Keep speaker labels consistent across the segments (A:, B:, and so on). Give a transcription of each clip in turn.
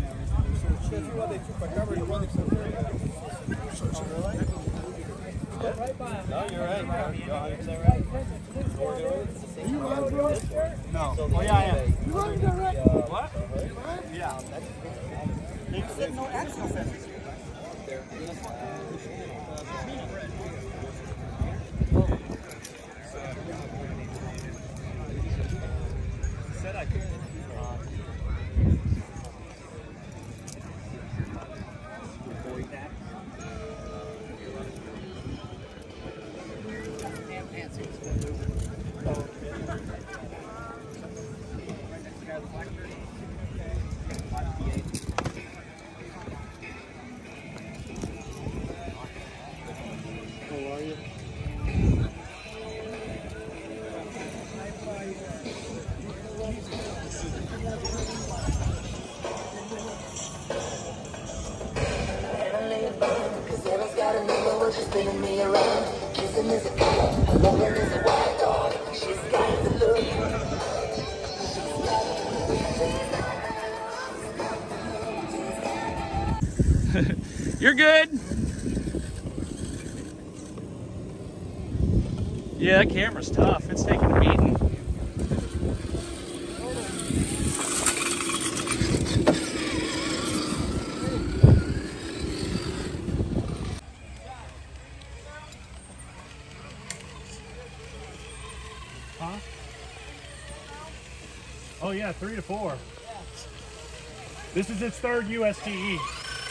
A: No, you're right. No. Oh, yeah, I am. What? Yeah. They said no axle fences here. Said I could. How are you?
B: Spinning me around, kissing is a cat, loving is a wild dog. She's got the look.
C: You're good. Yeah, that camera's tough. It's taking a beating. Huh? Oh yeah, 3 to 4. This is its third USTE.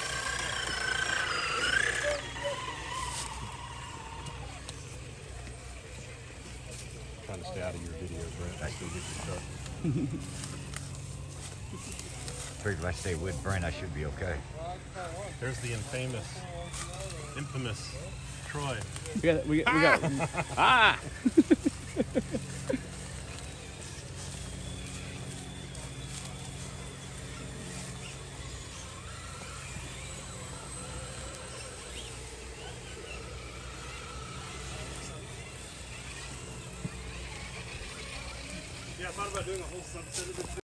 D: Trying to stay out of your videos, Brent. I still get your stuff.
E: Figured if I stay with Brent, I should be okay.
D: There's the infamous Troy.
C: We got ah!
D: Yeah, I thought about doing a whole subset of this.